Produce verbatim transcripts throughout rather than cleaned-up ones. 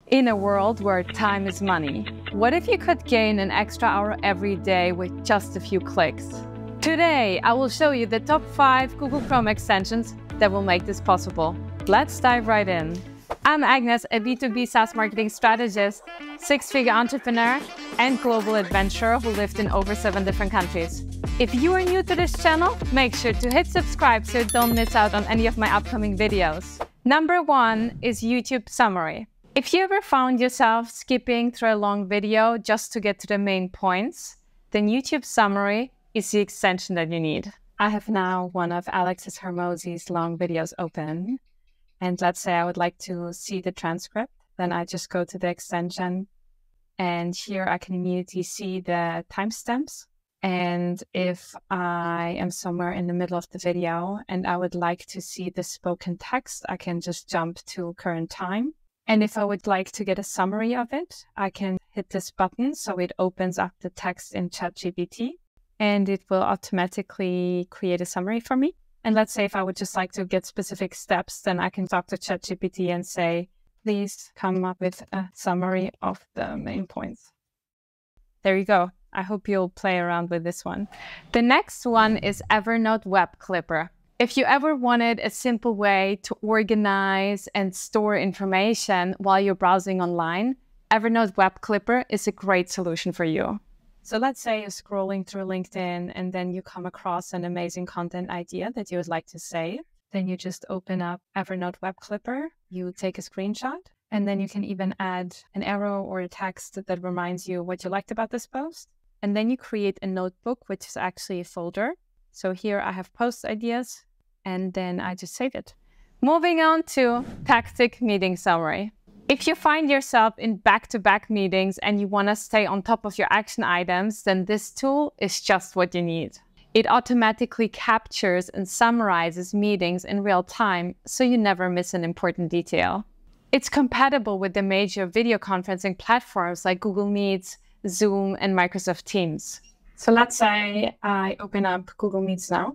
In a world where time is money, what if you could gain an extra hour every day with just a few clicks? Today, I will show you the top five Google Chrome extensions that will make this possible. Let's dive right in. I'm Agnes, a B two B SaaS marketing strategist, six-figure entrepreneur, and global adventurer who lived in over seven different countries. If you are new to this channel, make sure to hit subscribe so you don't miss out on any of my upcoming videos. Number one is YouTube Summary. If you ever found yourself skipping through a long video just to get to the main points, then YouTube Summary is the extension that you need. I have now one of Alexis Hormozi's long videos open. And let's say I would like to see the transcript. Then I just go to the extension. And here I can immediately see the timestamps. And if I am somewhere in the middle of the video and I would like to see the spoken text, I can just jump to current time. And if I would like to get a summary of it, I can hit this button so it opens up the text in ChatGPT and it will automatically create a summary for me. And let's say if I would just like to get specific steps, then I can talk to ChatGPT and say, please come up with a summary of the main points. There you go. I hope you'll play around with this one. The next one is Evernote Web Clipper. If you ever wanted a simple way to organize and store information while you're browsing online, Evernote Web Clipper is a great solution for you. So let's say you're scrolling through LinkedIn and then you come across an amazing content idea that you would like to save. Then you just open up Evernote Web Clipper, you take a screenshot, and then you can even add an arrow or a text that reminds you what you liked about this post. And then you create a notebook, which is actually a folder. So here I have post ideas. And then I just save it. Moving on to Tactic Meeting Summary. If you find yourself in back-to-back meetings and you want to stay on top of your action items, then this tool is just what you need. It automatically captures and summarizes meetings in real time, so you never miss an important detail. It's compatible with the major video conferencing platforms like Google Meets, Zoom, and Microsoft Teams. So let's say I open up Google Meets now.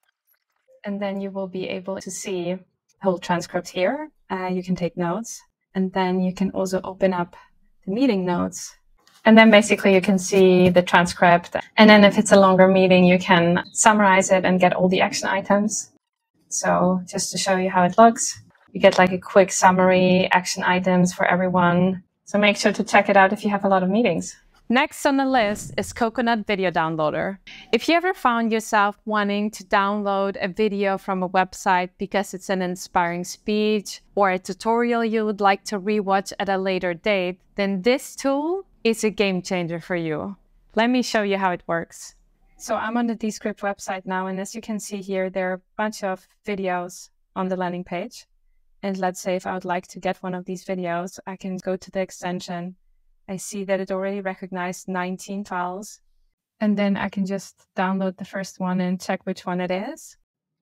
And then you will be able to see the whole transcript here. Uh, you can take notes. And then you can also open up the meeting notes. And then basically you can see the transcript. And then if it's a longer meeting, you can summarize it and get all the action items. So just to show you how it looks, you get like a quick summary, action items for everyone. So make sure to check it out if you have a lot of meetings. Next on the list is Coconut Video Downloader. If you ever found yourself wanting to download a video from a website because it's an inspiring speech or a tutorial you would like to rewatch at a later date, then this tool is a game changer for you. Let me show you how it works. So I'm on the Descript website now, and as you can see here, there are a bunch of videos on the landing page. And let's say if I would like to get one of these videos, I can go to the extension. I see that it already recognized nineteen files. And then I can just download the first one and check which one it is.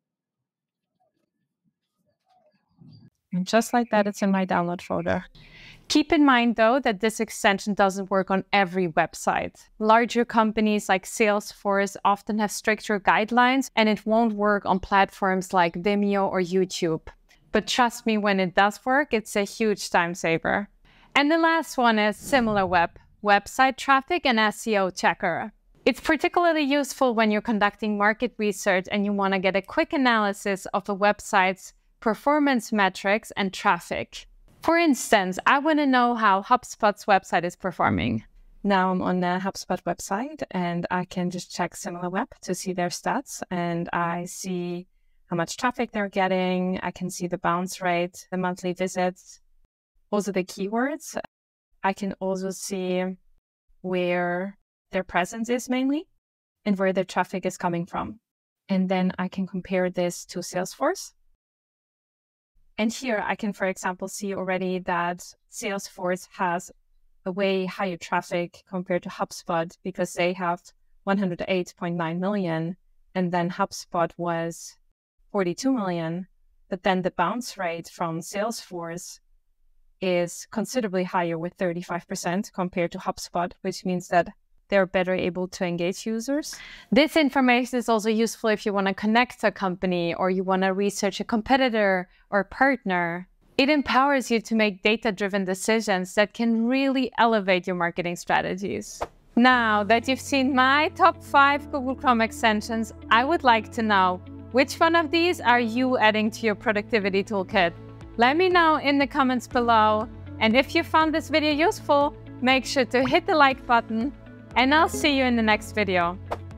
And just like that, it's in my download folder. Keep in mind, though, that this extension doesn't work on every website. Larger companies like Salesforce often have stricter guidelines, and it won't work on platforms like Vimeo or YouTube. But trust me, when it does work, it's a huge time saver. And the last one is SimilarWeb, Website Traffic and S E O Checker. It's particularly useful when you're conducting market research and you want to get a quick analysis of a website's performance metrics and traffic. For instance, I want to know how HubSpot's website is performing. Now I'm on the HubSpot website and I can just check SimilarWeb to see their stats, and I see how much traffic they're getting. I can see the bounce rate, the monthly visits, also the keywords. I can also see where their presence is mainly and where their traffic is coming from. And then I can compare this to Salesforce. And here I can, for example, see already that Salesforce has a way higher traffic compared to HubSpot because they have one hundred eight point nine million and then HubSpot was forty-two million. But then the bounce rate from Salesforce is considerably higher with thirty-five percent compared to HubSpot, which means that they're better able to engage users. This information is also useful if you want to connect a company or you want to research a competitor or partner. It empowers you to make data-driven decisions that can really elevate your marketing strategies. Now that you've seen my top five Google Chrome extensions, I would like to know, which one of these are you adding to your productivity toolkit? Let me know in the comments below. And if you found this video useful, make sure to hit the like button, and I'll see you in the next video.